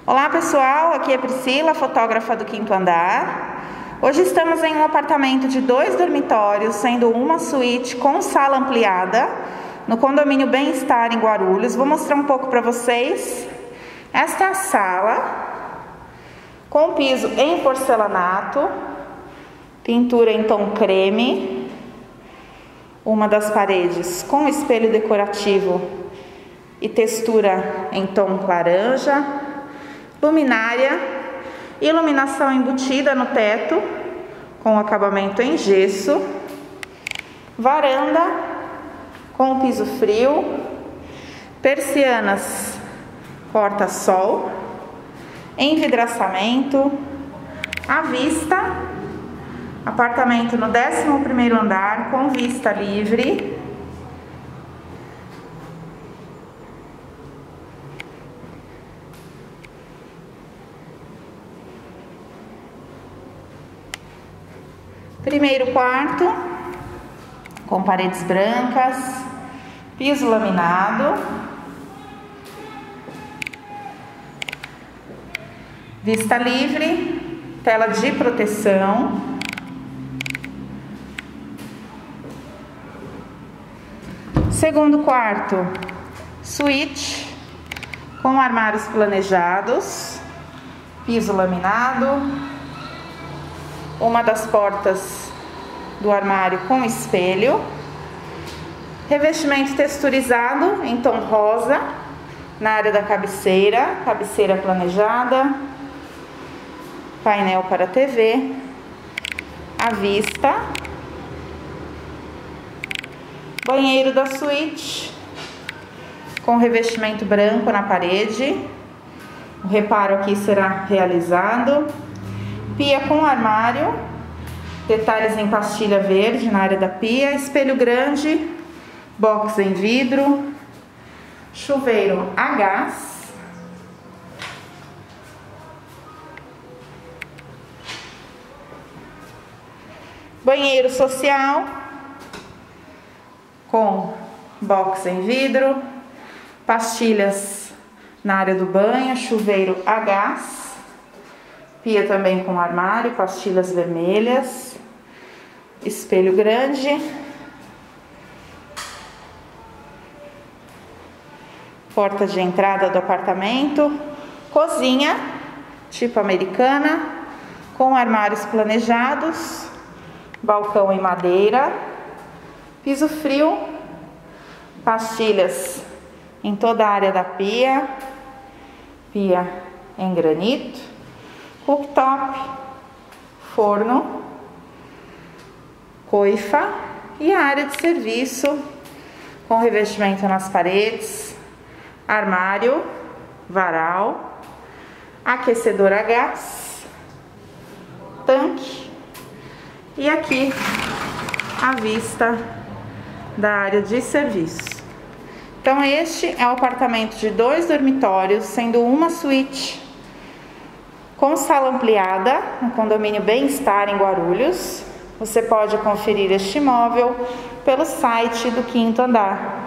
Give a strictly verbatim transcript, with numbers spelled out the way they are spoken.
Olá pessoal, aqui é Priscila, fotógrafa do quinto andar. Hoje estamos em um apartamento de dois dormitórios, sendo uma suíte com sala ampliada, no condomínio Bem-Estar em Guarulhos. Vou mostrar um pouco para vocês. Esta é a sala, com piso em porcelanato, pintura em tom creme, uma das paredes com espelho decorativo e textura em tom laranja, luminária, iluminação embutida no teto com acabamento em gesso, varanda com piso frio, persianas porta-sol, envidraçamento, à vista, apartamento no décimo primeiro andar com vista livre. Primeiro quarto, com paredes brancas, piso laminado, vista livre, tela de proteção, segundo quarto, suíte, com armários planejados, piso laminado, uma das portas do armário com espelho, revestimento texturizado em tom rosa na área da cabeceira, cabeceira planejada, painel para T V, à vista, banheiro da suíte com revestimento branco na parede, o reparo aqui será realizado. Pia com armário, detalhes em pastilha verde na área da pia, espelho grande, box em vidro, chuveiro a gás, banheiro social com box em vidro, pastilhas na área do banho, chuveiro a gás, pia também com armário, pastilhas vermelhas, espelho grande, porta de entrada do apartamento, cozinha tipo americana, com armários planejados, balcão em madeira, piso frio, pastilhas em toda a área da pia, pia em granito, cooktop, forno, coifa e a área de serviço com revestimento nas paredes, armário, varal, aquecedor a gás, tanque e aqui a vista da área de serviço. Então este é o apartamento de dois dormitórios, sendo uma suíte com sala ampliada, no condomínio Bem-Estar em Guarulhos. Você pode conferir este imóvel pelo site do quinto andar.